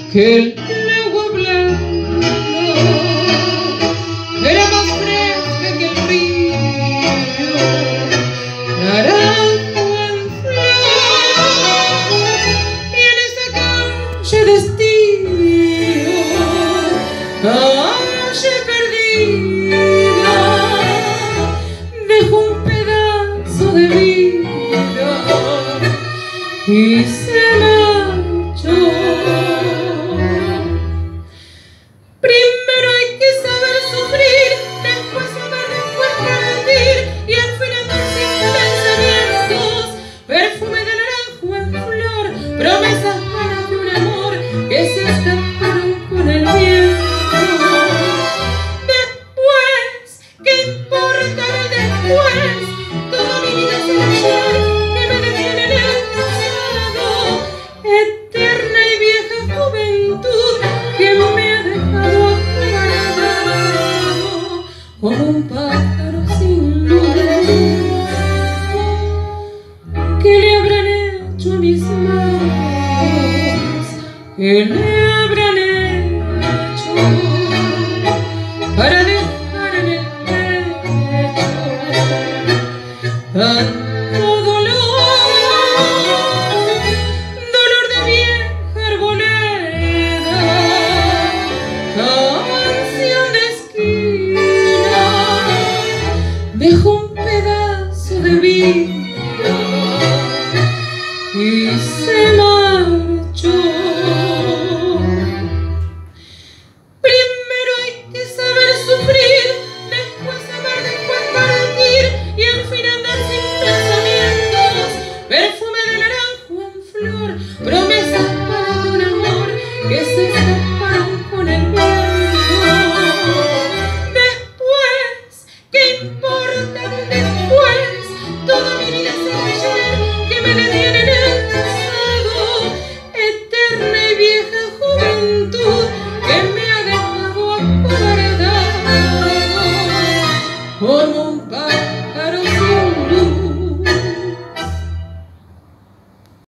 que el agua blanda era más fresca que el río, naranjo en flor, y en esa calle de estío, calle perdida, dejó un pedazo de vida y se marchó. Primero hay que saber sufrir, después saber, después rendir, y al final no existen pensamientos, perfume de naranjo en flor, promesas vanas de un amor que se escaparon con el viento. Después, ¿qué importa el después? Toda mi vida es el ayer que me detiene en el pasado, eterna y vieja juventud que me ha dejado aguardado como un pájaro sin luz. ¿Qué le habrán hecho a mis manos? ¿Qué le